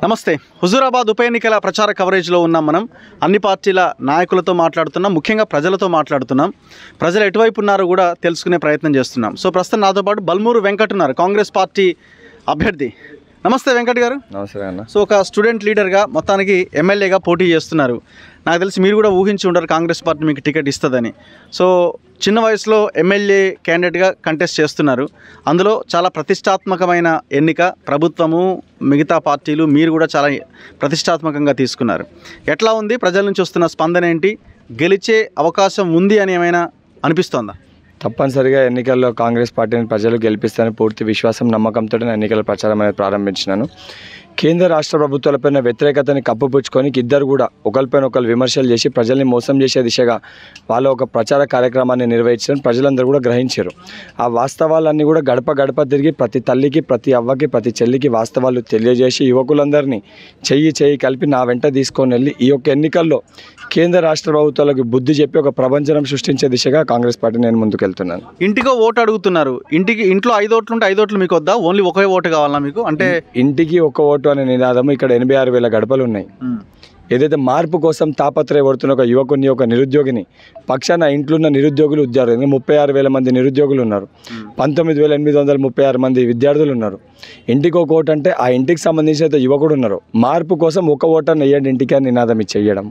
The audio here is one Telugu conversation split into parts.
నమస్తే. హుజూరాబాద్ ఉప ఎన్నికల ప్రచార కవరేజ్లో ఉన్నాం. మనం అన్ని పార్టీల నాయకులతో మాట్లాడుతున్నాం, ముఖ్యంగా ప్రజలతో మాట్లాడుతున్నాం. ప్రజలు ఎటువైపు ఉన్నారో కూడా తెలుసుకునే ప్రయత్నం చేస్తున్నాం. సో ప్రస్తుతం నాతో పాటు బల్మూరు వెంకట్ ఉన్నారు, కాంగ్రెస్ పార్టీ అభ్యర్థి. నమస్తే వెంకట్ గారు. నమస్తే అన్న. సో ఒక స్టూడెంట్ లీడర్గా మొత్తానికి ఎమ్మెల్యేగా పోటీ చేస్తున్నారు. నాకు తెలిసి మీరు కూడా ఊహించి ఉండరు కాంగ్రెస్ పార్టీ మీకు టికెట్ ఇస్తుందని. సో చిన్న వయసులో ఎమ్మెల్యే క్యాండిడేట్గా కంటెస్ట్ చేస్తున్నారు. అందులో చాలా ప్రతిష్టాత్మకమైన ఎన్నిక. ప్రభుత్వము, మిగతా పార్టీలు, మీరు కూడా చాలా ప్రతిష్టాత్మకంగా తీసుకున్నారు. ఎట్లా ఉంది? ప్రజల నుంచి వస్తున్న స్పందన ఏంటి? గెలిచే అవకాశం ఉంది అని ఏమైనా అనిపిస్తోందా? తప్పనిసరిగా ఎన్నికల్లో కాంగ్రెస్ పార్టీని ప్రజలు గెలిపిస్తారని పూర్తి విశ్వాసం, నమ్మకంతో నేను ఎన్నికల ప్రచారం అనేది ప్రారంభించినాను. కేంద్ర రాష్ట్ర ప్రభుత్వాలపైన వ్యతిరేకతని కప్పుపుచ్చుకొని ఇద్దరు కూడా ఒకరిపైన ఒకరు విమర్శలు చేసి ప్రజల్ని మోసం చేసే దిశగా వాళ్ళ ఒక ప్రచార కార్యక్రమాన్ని నిర్వహించడం ప్రజలందరూ కూడా గ్రహించారు. ఆ వాస్తవాలన్నీ కూడా గడప గడప తిరిగి ప్రతి తల్లికి, ప్రతి అవ్వకి, ప్రతి చెల్లికి వాస్తవాలు తెలియజేసి యువకులందరినీ చెయ్యి కలిపి నా వెంట తీసుకొని వెళ్ళి ఈ యొక్క ఎన్నికల్లో కేంద్ర రాష్ట్ర ప్రభుత్వాలకు బుద్ధి చెప్పి ఒక ప్రపంచం సృష్టించే దిశగా కాంగ్రెస్ పార్టీ నేను ముందుకెళ్తున్నాను. ఇంటికో ఓటు అడుగుతున్నారు. ఇంట్లో 5 ఓట్లు ఉంటే 5 ఓట్లు మీకు వద్దా? ఓన్లీ ఒకే ఓటు కావాలా మీకు? అంటే ఇంటికి ఒక ఓటు అనే నినాదము ఇక్కడ 86,000 గడపలు ఉన్నాయి. ఏదైతే మార్పు కోసం తాపత్రయపడుతున్న ఒక యువకుని, ఒక నిరుద్యోగిని పక్షాన ఇంట్లో ఉన్న నిరుద్యోగులు, ఉద్యోగులు 36,000 మంది నిరుద్యోగులు ఉన్నారు. 19,836 మంది విద్యార్థులు ఉన్నారు. ఇంటికి ఒక ఓటు అంటే ఆ ఇంటికి సంబంధించిన యువకుడు ఉన్నారు. మార్పు కోసం ఒక ఓటర్ని వేయండి ఇంటికి అని నినాదం ఇచ్చేయడం.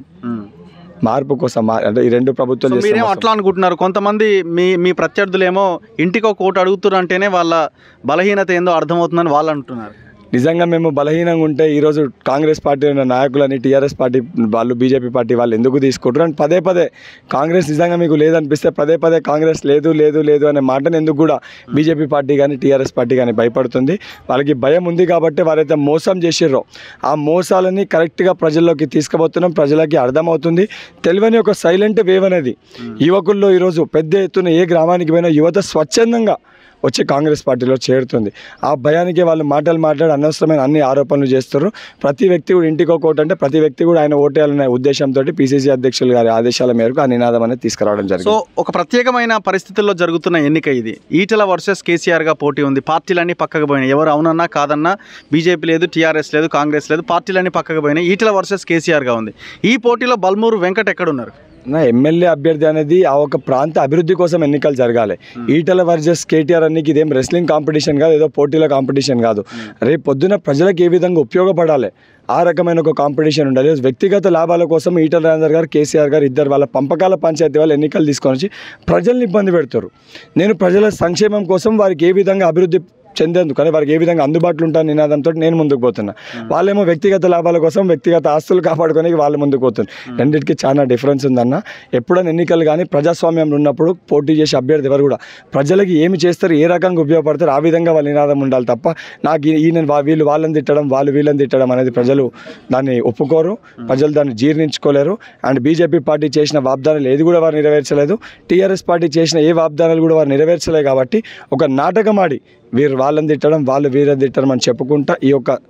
మార్పు కోసం అంటే ఈ రెండు ప్రభుత్వాలు మీరేమో అట్లా అనుకుంటున్నారు. కొంతమంది మీ ప్రత్యర్థులేమో ఇంటికి ఒక ఓటు అడుగుతున్నారు అంటేనే వాళ్ళ బలహీనత ఏందో అర్థమవుతుందని వాళ్ళు అంటున్నారు. నిజంగా మేము బలహీనంగా ఉంటే ఈరోజు కాంగ్రెస్ పార్టీ ఉన్న నాయకులని, టీఆర్ఎస్ పార్టీ వాళ్ళు, బీజేపీ పార్టీ వాళ్ళు ఎందుకు తీసుకుంటారు అని పదే కాంగ్రెస్ నిజంగా మీకు లేదనిపిస్తే పదే కాంగ్రెస్ లేదు అనే మాటను ఎందుకు కూడా బీజేపీ పార్టీ కానీ టీఆర్ఎస్ పార్టీ కానీ భయపడుతుంది. వాళ్ళకి భయం ఉంది కాబట్టి వారైతే మోసం చేసిర్రో ఆ మోసాలని కరెక్ట్గా ప్రజల్లోకి తీసుకుపోతున్నాం. ప్రజలకి అర్థమవుతుంది. తెలియని ఒక సైలెంట్ వేవ్ అనేది యువకుల్లో ఈరోజు పెద్ద ఎత్తున ఏ గ్రామానికి పోయినా యువత స్వచ్ఛందంగా వచ్చి కాంగ్రెస్ పార్టీలో చేరుతుంది. ఆ భయానికి వాళ్ళు మాట్లాడి అనవసరమైన అన్ని ఆరోపణలు చేస్తారు. ప్రతి వ్యక్తి కూడా ఇంటికి ఒక ఓటు అంటే ప్రతి వ్యక్తి కూడా ఆయన ఓటేయాలనే ఉద్దేశంతో పిసిసి అధ్యక్షులు గారి ఆదేశాల మేరకు ఆ నినాదం అనేది తీసుకురావడం జరిగింది. సో ఒక ప్రత్యేకమైన పరిస్థితుల్లో జరుగుతున్న ఎన్నిక ఇది. ఈటెల వర్సెస్ కేసీఆర్గా పోటీ ఉంది. పార్టీలన్నీ పక్కకు పోయినాయి. ఎవరు అవునన్నా కాదన్నా బీజేపీ లేదు, టీఆర్ఎస్ లేదు, కాంగ్రెస్ లేదు, పార్టీలన్నీ పక్కకు పోయినాయి. ఈటెల వర్సెస్ కేసీఆర్గా ఉంది. ఈ పోటీలో బల్మూరు వెంకట్ ఎక్కడున్నారు? నా ఎమ్మెల్యే అభ్యర్థి అనేది ఆ ఒక ప్రాంత అభివృద్ధి కోసం ఎన్నికలు జరగాలి. ఈటల వర్సెస్ కేటీఆర్ అన్నికి ఇదేం రెస్లింగ్ కాంపిటీషన్ కాదు, ఏదో పోటీల కాంపిటీషన్ కాదు. రేపు పొద్దున ప్రజలకు ఏ విధంగా ఉపయోగపడాలి ఆ రకమైన ఒక కాంపిటీషన్ ఉండాలి. వ్యక్తిగత లాభాల కోసం ఈటల రాజేందర్ గారు, కేసీఆర్ గారు ఇద్దరు వాళ్ళ పంపకాల పంచాయతీ వాళ్ళు ఎన్నికలు తీసుకొని వచ్చి ప్రజల్ని ఇబ్బంది పెడతారు. నేను ప్రజల సంక్షేమం కోసం వారికి ఏ విధంగా అభివృద్ధి చెందేందుకు కానీ వారికి ఏ విధంగా అందుబాటులో ఉంటాను నినాదంతో నేను ముందుకు పోతున్నా. వాళ్ళేమో వ్యక్తిగత లాభాల కోసం వ్యక్తిగత ఆస్తులు కాపాడుకొని వాళ్ళు ముందుకు పోతున్నారు. రెండింటికి చాలా డిఫరెన్స్ ఉందన్న. ఎప్పుడైనా ఎన్నికలు కానీ ప్రజాస్వామ్యంలో ఉన్నప్పుడు పోటీ చేసే అభ్యర్థి ఎవరు కూడా ప్రజలకి ఏమి చేస్తారు, ఏ రకంగా ఉపయోగపడతారు ఆ విధంగా వాళ్ళ నినాదం ఉండాలి తప్ప నాకు ఈయన వీళ్ళు వాళ్ళని తిట్టడం, వాళ్ళు వీళ్ళని తిట్టడం అనేది ప్రజలు దాన్ని ఒప్పుకోరు. ప్రజలు దాన్ని జీర్ణించుకోలేరు. అండ్ బీజేపీ పార్టీ చేసిన వాగ్దానాలు ఏది కూడా వారు నెరవేర్చలేదు. టీఆర్ఎస్ పార్టీ చేసిన ఏ వాగ్దానాలు కూడా వారు నెరవేర్చలేదు. కాబట్టి ఒక నాటకం ఆడి వీరు వాళ్ళని తిట్టడం, వాళ్ళు వీరని తిట్టడం అని చెప్పుకుంటా ఈ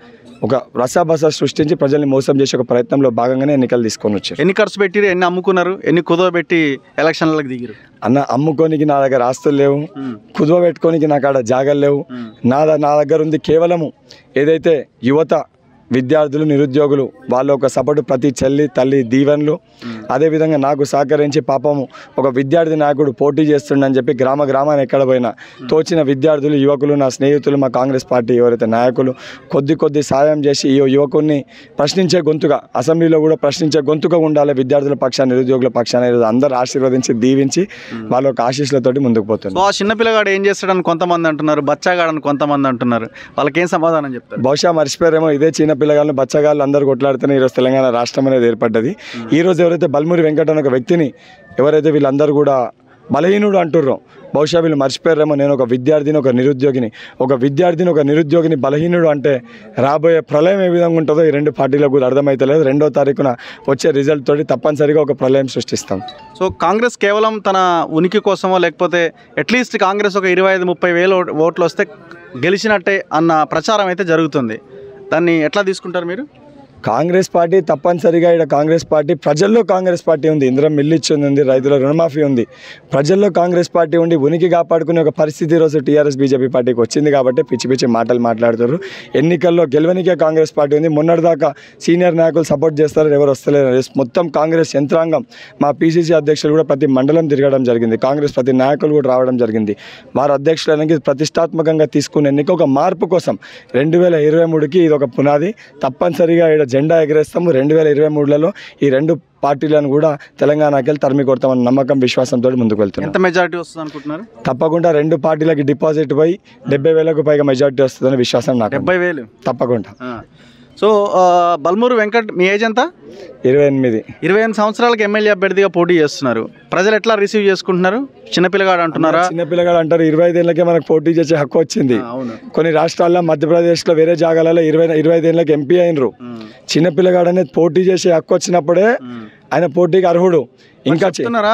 ఒక రసాబస సృష్టించి ప్రజల్ని మోసం చేసే ఒక ప్రయత్నంలో భాగంగానే ఎన్నికలు తీసుకొని వచ్చారు. ఎన్ని ఖర్చు పెట్టిరు, ఎన్ని అమ్ముకున్నారు, ఎన్ని కుదవ పెట్టి ఎలక్షన్లకు దిగిరు? అన్న, అమ్ముకోనికి నా దగ్గర ఆస్తులు లేవు, కుదువ పెట్టుకోనికి నాకు ఆడ జాగాలు లేవు. నా దగ్గర ఉంది కేవలము ఏదైతే యువత, విద్యార్థులు, నిరుద్యోగులు వాళ్ళ ఒక సపోర్టు, ప్రతి చెల్లి తల్లి దీవెనలు, అదేవిధంగా నాకు సహకరించి పాపము ఒక విద్యార్థి నాయకుడు పోటీ చేస్తుండని చెప్పి గ్రామాన్ని ఎక్కడ పోయినా తోచిన విద్యార్థులు, యువకులు, నా స్నేహితులు, మా కాంగ్రెస్ పార్టీ ఎవరైతే నాయకులు కొద్ది సాయం చేసి ఈ యువకుడిని ప్రశ్నించే గొంతుగా, అసెంబ్లీలో కూడా ప్రశ్నించే గొంతుగా ఉండాలి విద్యార్థుల పక్షాన, నిరుద్యోగుల పక్షాన అందరూ ఆశీర్వదించి దీవించి వాళ్ళ ఒక ఆశీస్సులతోటి ముందుకు పోతున్నారు. ఆ చిన్న పిల్లగాడు ఏం చేస్తాడని కొంతమంది అంటున్నారు, బచ్చాగాడని కొంతమంది అంటున్నారు. వాళ్ళకేం సమాధానం చెప్తారు? బహుశా మర్చిపోయారేమో, ఇదే చిన్న పిల్లగాళ్ళు, బచ్చగాళ్ళు అందరూ కొట్లాడుతూనే ఈరోజు తెలంగాణ రాష్ట్రం అనేది ఏర్పడ్డది. ఈరోజు ఎవరైతే బల్మూరి వెంకట్ అనే ఒక వ్యక్తిని ఎవరైతే వీళ్ళందరూ కూడా బలహీనుడు అంటుర్రో బహుశా వీళ్ళు మర్చిపోయారేమో. నేను ఒక విద్యార్థిని, ఒక నిరుద్యోగిని బలహీనుడు అంటే రాబోయే ప్రళయం ఏ విధంగా ఉంటుందో ఈ రెండు పార్టీలకు కూడా అర్థమైతలేదు. 2వ తారీఖున వచ్చే రిజల్ట్ తోటి తప్పనిసరిగా ఒక ప్రళయం సృష్టిస్తాం. సో కాంగ్రెస్ కేవలం తన ఉనికి కోసమో లేకపోతే అట్లీస్ట్ కాంగ్రెస్ ఒక 25-30 వేల ఓట్లు వస్తే గెలిచినట్టే అన్న ప్రచారం అయితే జరుగుతుంది. దాన్ని ఎట్లా తీసుకుంటారు మీరు? కాంగ్రెస్ పార్టీ తప్పనిసరిగా ఇక్కడ కాంగ్రెస్ పార్టీ ప్రజల్లో కాంగ్రెస్ పార్టీ ఉంది. ఇందిరా మిల్లు ఇచ్చింది ఉంది, రైతుల రుణమాఫీ ఉంది. ప్రజల్లో కాంగ్రెస్ పార్టీ ఉండి ఉనికి కాపాడుకునే ఒక పరిస్థితి ఈరోజు టీఆర్ఎస్ బీజేపీ పార్టీకి వచ్చింది కాబట్టి పిచ్చి పిచ్చి మాటలు మాట్లాడుతారు. ఎన్నికల్లో గెలవనికే కాంగ్రెస్ పార్టీ ఉంది. మొన్నటిదాకా సీనియర్ నాయకులు సపోర్ట్ చేస్తారు, ఎవరు వస్తలేరు. మొత్తం కాంగ్రెస్ యంత్రాంగం మా పీసీసీ అధ్యక్షులు కూడా ప్రతి మండలం తిరగడం జరిగింది. కాంగ్రెస్ ప్రతి నాయకులు కూడా రావడం జరిగింది. వారి అధ్యక్షులకి ప్రతిష్టాత్మకంగా తీసుకునే ఎన్నిక ఒక మార్పు కోసం 2023కి ఇది ఒక పునాది. తప్పనిసరిగా ఇక్కడ జెండా ఎగరేస్తాము. 2023లలో ఈ రెండు పార్టీలను కూడా తెలంగాణకి వెళ్ళి తరిమి కొడతామన్న నమ్మకం విశ్వాసంతో ముందుకు వెళ్తున్నాం. ఎంత మెజారిటీ వస్తుంది అనుకుంటున్నారు? తప్పకుండా రెండు పార్టీలకి డిపాజిట్ పోయి 70,000కు పైగా మెజారిటీ వస్తుందని విశ్వాసం నాకు. 70,000 తప్పకుండా. సో బల్మూరు వెంకట్, మీ ఏజ్ ఎంత? 28. 28 సంవత్సరాలకు ఎమ్మెల్యే అభ్యర్థిగా పోటీ చేస్తున్నారు. ప్రజలు ఎట్లా రిసీవ్ చేసుకుంటున్నారు? చిన్నపిల్లగాడు అంటున్నారా? చిన్నపిల్లగాడు అంటారు. 25 ఏళ్ళకే మనకు పోటీ చేసే హక్కు వచ్చింది. కొన్ని రాష్ట్రాల్లో మధ్యప్రదేశ్లో వేరే జాగాలలో 25 ఏళ్ళకి ఎంపీ అయినరు. చిన్నపిల్లగాడు అనేది పోటీ చేసే హక్కు వచ్చినప్పుడే ఆయన పోటీకి అర్హుడు. ఇంకా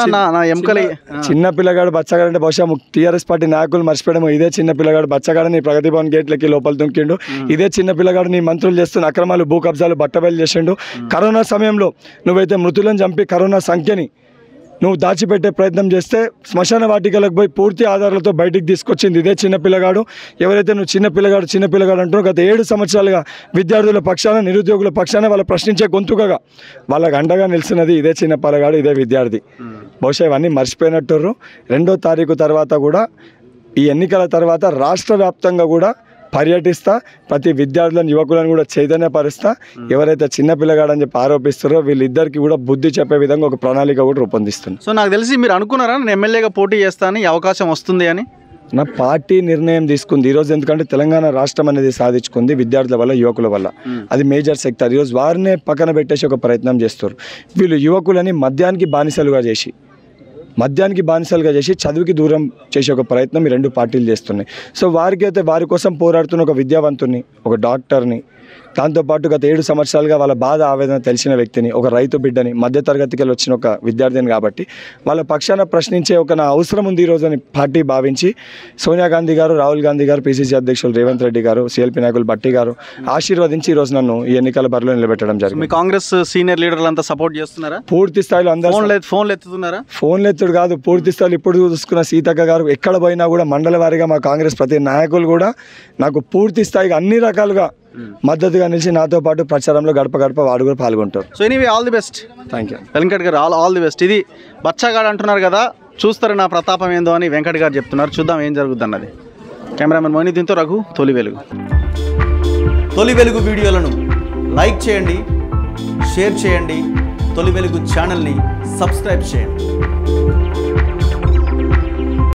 చిన్న పిల్లగాడు బచ్చగాడు అంటే బహుశా టీఆర్ఎస్ పార్టీ నాయకులు మర్చిపోవడం, ఇదే చిన్న పిల్లగాడు బచ్చగాడు నీ ప్రగతి భవన్ గేట్లకి లోపల దుంకిండు, ఇదే చిన్న పిల్లగాడు నీ మంత్రులు చేస్తున్న అక్రమాలు భూ కబ్జాలు బట్టబయలు చేసిండు. కరోనా సమయంలో నువ్వైతే మృతులను చంపి కరోనా సంఖ్యని నువ్వు దాచిపెట్టే ప్రయత్నం చేస్తే శ్మశాన వాటికలకు పోయి పూర్తి ఆధారాలతో బయటికి తీసుకొచ్చింది ఇదే చిన్న పిల్లగాడు. ఎవరైతే నువ్వు చిన్న పిల్లగాడు అంటున్నావు, గత 7 సంవత్సరాలుగా విద్యార్థుల పక్షాన, నిరుద్యోగుల పక్షాన వాళ్ళ ప్రశ్నించే గొంతుకగా వాళ్ళకి అండగా నిలిచినది ఇదే చిన్న పిల్లగాడు, ఇదే విద్యార్థి. బహుశా ఇవన్నీ మర్చిపోయినట్టు 2వ తారీఖు తర్వాత కూడా ఈ ఎన్నికల తర్వాత రాష్ట్ర వ్యాప్తంగా కూడా పర్యటిస్తా, ప్రతి విద్యార్థులను యువకులను కూడా చైతన్యపరుస్తా. ఎవరైతే చిన్న పిల్లగాడని చెప్పి ఆరోపిస్తారో వీళ్ళిద్దరికి కూడా బుద్ధి చెప్పే విధంగా ఒక ప్రణాళిక కూడా రూపొందిస్తున్నాం. సో నాకు తెలిసి మీరు అనుకున్నారా నేను ఎమ్మెల్యేగా పోటీ చేస్తానని, అవకాశం వస్తుంది అని? నా పార్టీ నిర్ణయం తీసుకుంది ఈరోజు. ఎందుకంటే తెలంగాణ రాష్ట్రం అనేది సాధించుకుంది విద్యార్థుల వల్ల, యువకుల వల్ల. అది మేజర్ సెక్టర్. ఈరోజు వారినే పక్కన పెట్టేసి ఒక ప్రయత్నం చేస్తారు. వీళ్ళు యువకులని మద్యానికి బానిసలుగా చేసి చదువుకి దూరం చేసే ఒక ప్రయత్నం ఈ 2 పార్టీలు చేస్తున్నాయి. సో వారి కోసం పోరాడుతున్న ఒక విద్యావంతుని, ఒక డాక్టర్ని, దాంతోపాటు గత 7 సంవత్సరాలుగా వాళ్ళ బాధ ఆవేదన తెలిసిన వ్యక్తిని, ఒక రైతు బిడ్డని, మధ్యతరగతికి వచ్చిన ఒక విద్యార్థిని కాబట్టి వాళ్ళ పక్షాన ప్రశ్నించే ఒక నా అవసరం ఉంది ఈరోజు అని పార్టీ భావించి సోనియా గాంధీ గారు, రాహుల్ గాంధీ గారు, పీసీసీ అధ్యక్షులు రేవంత్ రెడ్డి గారు, సిఎల్పీ నాయకులు భట్టి గారు ఆశీర్వదించి ఈరోజు నన్ను ఈ ఎన్నికల బరిలో నిలబెట్టడం జరిగింది. మీ కాంగ్రెస్ సీనియర్ లీడర్లు అంతా సపోర్ట్ చేస్తున్నారా? పూర్తి స్థాయిలో అందరూ ఫోన్లు ఎత్తుతున్నారా? ఫోన్లు ఎత్తుడు కాదు, పూర్తి స్థాయిలో ఇప్పుడు చూసుకున్న సీతక్క గారు ఎక్కడ పోయినా కూడా మండల వారీగా మా కాంగ్రెస్ ప్రతి నాయకులు కూడా నాకు పూర్తి స్థాయిగా అన్ని రకాలుగా మద్దతుగా నిలిచి నాతో పాటు ప్రచారంలో గడప వాడు కూడా పాల్గొంటారు. So anyway, all the best. Thank you Venkat గారు, ఆల్ ది బెస్ట్. ఇది బచ్చగాడు అంటున్నారు కదా, చూస్తారు నా ప్రతాపం ఏందో అని వెంకట్ గారు చెప్తున్నారు. చూద్దాం ఏం జరుగుతుంది అన్నది. కెమెరామెన్ మోనిదీన్తో రఘు, తొలి వెలుగు వీడియోలను లైక్ చేయండి, షేర్ చేయండి. తొలి వెలుగు ఛానల్ని సబ్స్క్రైబ్ చేయండి.